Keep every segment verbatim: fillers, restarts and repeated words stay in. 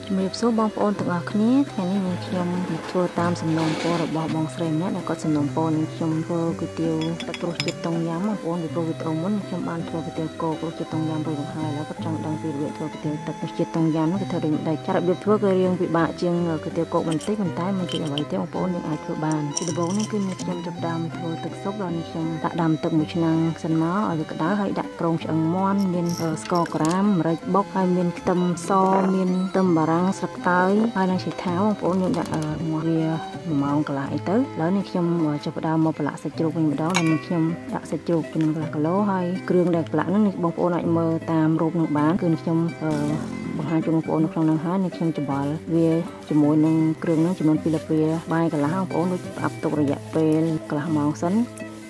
ជំរាបសួរបងប្អូនទាំងអស់គ្នាថ្ងៃនេះនឹងខ្ញុំធ្វើតាមសំណូមពររបស់បងស្រីម្នាក់ដែលគាត់សំណូមពរនឹងខ្ញុំធ្វើគុយទាវទឹកគ្រុះជាតិតុងយ៉ាំបងប្អូនពីព្រោះវីដេអូមុនខ្ញុំបានធ្វើគុយទាវគោគ្រុះជាតិតុងយ៉ាំរួចមកហើយហើយគាត់ចង់ដឹងពីរបៀបធ្វើគុយទាវទឹកគ្រុះជាតិតុងយ៉ាំនោះគេធ្វើដូចម្ដេចចារបៀបធ្វើគឺរៀងពិបាកជាងគុយទាវគោបន្តិចប៉ុន្តែមិនជាអ្វីទេបងប្អូនយើងអាចធ្វើបានពីដំបូងនេះគឺខ្ញុំចាប់ផ្ដើមធ្វើទឹកស៊ុបដល់នេះខ្ញុំដាក់ដាំទឹកមួយឆ្នាំងសិនមកឲ្យវាក្តៅហើយដាក់ក្រងឆ្អឹងមាន់មានស្ករក្រាមម្រេចបុកហើយមានខ្ទឹមសមានខ្ទឹមបារាំងស្លឹកតើយហើយនឹងឆៃថាវបងប្អូនយើងដាក់មកវាមួយម៉ោងកន្លះអីទៅឥឡូវនេះខ្ញុំចាប់ផ្ដើមមកប្រឡាក់សាច់ជ្រូកវិញម្ដងហើយនេះខ្ញុំដាក់សាច់ជ្រូកចំនួនកន្លះគីឡូហើយគ្រឿងដែលប្រឡាក់ហ្នឹងបងប្អូនអាចមើលតាមរូបនឹងបានគឺខ្ញុំបង្ហាញជូនបងប្អូននៅក្នុងហ្នឹងហើយនេះខ្ញុំច្បល់វាជាមួយនឹងគ្រឿងហ្នឹងចំនួនពីរលពីបាយកន្លះបងប្អូនដូចផ្អាប់ទុករយៈពេលកន្លះម៉ោងសិនឥ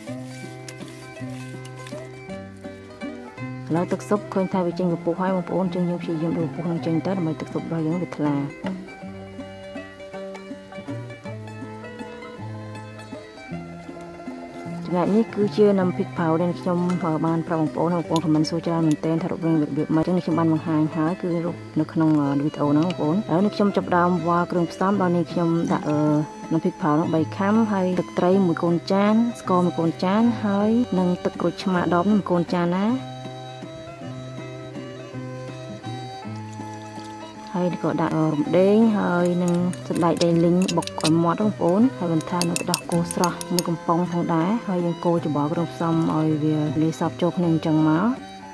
ឡូវទឹកស៊ុបឃើញថាវាចេញពពុះហើយបងប្អូនចឹងយើងព្យាយាមដួសពពុះនឹងចេញទៅដើម្បីទឹកស៊ុបរបស់យើងវាថ្លាចំណែកនេះគឺជាน้ำพริกเผาដែលខ្ញុំបានប្រាប់បងប្អូនបងប្អូនខមមិនសួរច្រើនមែនទែនថារូបរាងរបៀបម៉េចចឹងខ្ញុំបានបង្ហាញហើយគឺរូបនៅក្នុងវីដេអូហ្នឹងបងប្អូនហើយនេះខ្ញុំចាប់ដើមវ៉ាគ្រឿងផ្សំដល់នេះខ្ញុំដាក់น้ำพริกเผาនោះបីខាំហើយទឹកត្រីមួយកូនចានស្ករមួយកូនចានហើយនិងទឹកក្រូចឆ្មាដបនេះមួយកូនចានណាហើយក៏ដាក់រំដេងហើយនឹងសណ្តែកដីលីងបុកឲ្យម៉ត់បងប្អូនហើយបន្ថែមនៅទឹកដោះគោស្រស់មួយកំប៉ុងផងដែរហើយយើងកូរច្បល់គ្រឿងផ្សំឲ្យវាលាយសព្វចូលគ្នាអញ្ចឹងមក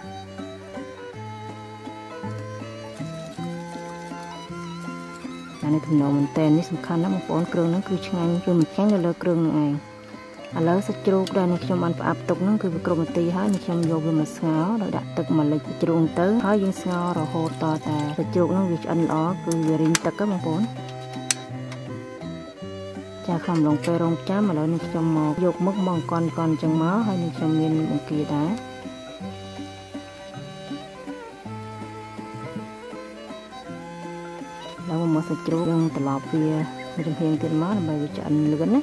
អានេះទំនោរមែនតើនេះសំខាន់ណាស់បងប្អូនគ្រឿងហ្នឹងគឺឆ្ងាញ់គឺមិនខ្លាំងនៅលើគ្រឿងហ្នឹងឯងឥឡូវសាច់ជ្រូកដែលនេះខ្ញុំបានផ្អាប់ទុកហ្នឹងគឺវាគ្រប់នាទីហើយនេះខ្ញុំយកវាមកស្ងោរដោយដាក់ទឹកម្លិចជ្រូកទៅហើយយើងស្ងោររហូតតតែសាច់ជ្រូកហ្នឹងវាឆ្អិនល្អគឺវារីងទឹកហ្នឹងបងប្អូនចាខ្ញុំឡងពេលរងចាំឥឡូវនេះខ្ញុំមកយកមឹកមកអង្គន់កន់អញ្ចឹងមកហើយនេះខ្ញុំមានបង្គាដែរแล้วមកសាច់ជ្រូកយើងត្រឡប់វាមួយចំហៀងទៀតមកដើម្បីវាឆ្អិនលឿនណា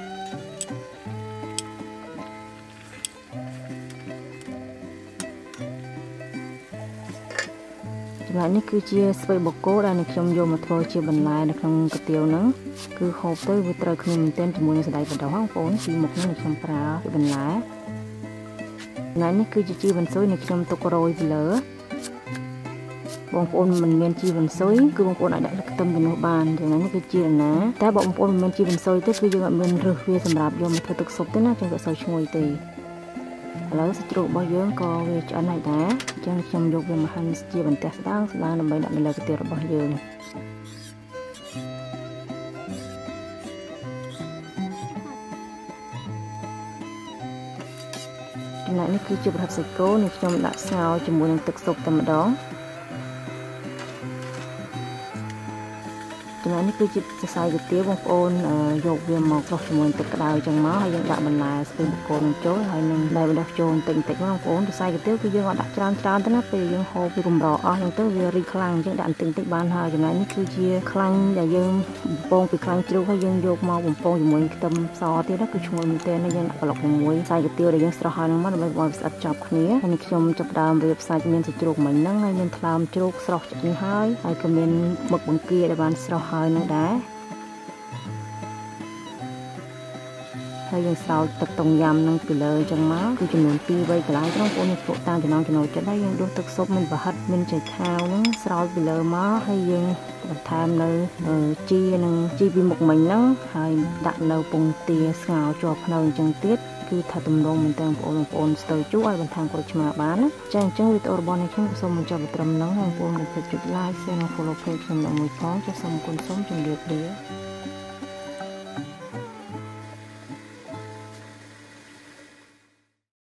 ចំណែកនេះគឺជាស្ពៃបូកគោដែលខ្ញុំយកមកធ្វើជាបន្លែនៅក្នុងគុយទាវហ្នឹងគឺហូបទៅវាត្រូវគ្នាមែនទែនជាមួយនឹងសណ្តែកបដោះបងប្អូនពីមុខនេះខ្ញុំប្រើជាបន្លែចំណែកនេះគឺជាជីវ៉ាន់ស៊ុយនេះខ្ញុំទុករយពីលើបងប្អូនមិនមានជីវ៉ាន់ស៊ុយគឺបងប្អូនអាចដាក់ខ្ទឹមទៅនោះបានចំណែកនេះគឺជាណាតែបងប្អូនមិនមានជីវ៉ាន់ស៊ុយទេគឺយើងអត់មានរឹសវាសម្រាប់យកមកធ្វើទឹកស៊ុបទេណាចឹងក៏សូវឈ្ងុយទេឥឡូវសាច់ជ្រូករបស់យើងក៏វាឆ្អិនហើយដែរអញ្ចឹងខ្ញុំយកវាមកហាន់ជាបន្ទះស្ដើងស្ដើងដើម្បីដាក់នៅលើគុយទាវរបស់យើងចំណែកនេះគឺជាប្រហិតសាច់គោនេះខ្ញុំដាក់ស្ងោរជាមួយនឹងទឹកស៊ុបតែម្ដងចំណែកនេះគឺជាសរសៃគុយទាវបងប្អូនយកវាមកច្រោះជាមួយទឹកក្តៅអញ្ចឹងមកហើយយើងដាក់បន្លែស្ពៃបូកគោនឹងចូលហើយនឹងដែកបណ្ដោះចូលបន្តិចបន្តិចបងប្អូនសរសៃគុយទាវគឺយើងអត់ដាក់ច្រើនច្រើនទេណាពេលយើងហូបវារំរអស់អញ្ចឹងទៅវារីខ្លាំងអញ្ចឹងដាក់បន្តិចបន្តិចបានហើយចំណែកនេះគឺជាខ្លាញ់ដែលយើងបំពងពីខ្លាញ់ជ្រូកហើយយើងយកមកបំពងជាមួយខ្ទឹមសទៀតណាគឺឈ្ងុយមែនទែនយើងដាក់ប្លុកជាមួយសាច់គុយទាវដែលយើងស្រោះហើយនឹងមកដើម្បីឲ្យវាស្អិតជាប់គ្នាហើយនេះខ្ញុំចាប់ដើមរៀបសាច់មានសាច់ជ្រូកមិញហ្នឹងហើយមានថ្លើមជ្រូកស្រស់ឆ្អិនហើយហើយក៏មានមឹកបង្គាដែលបានស្រស់ហើយនឹងដែរហើយយើងស្រោចទឹកតុងយ៉ាំនឹងពីលើអញ្ចឹងមកគឺចំនួនពីរ បីកន្លែងបងប្អូននេះពួកតាមចំណងចំណូលចិត្តហើយយើងដួសទឹកស៊ុបមានប្រហិតមានចេកខាវហ្នឹងស្រោចពីលើមកហើយយើងបន្ថែមនៅជីនិងជីពីមុខមិញហ្នឹងហើយដាក់នៅពងទាស្ងោរជាប់ភ្នៅអញ្ចឹងទៀតគឺថាទំនងមែនតើបងប្អូនបងប្អូនស្ទើរជួឲ្យបន្ថែមក្រូចឆ្មាបានណាចាអញ្ចឹងវីដេអូរបស់នេះខ្ញុំសូមបញ្ចប់ត្រឹមហ្នឹងបងប្អូនកុំភ្លេចចុច like share និង follow page ខ្ញុំមួយផងចាសូមអរគុណសូមជម្រាបលា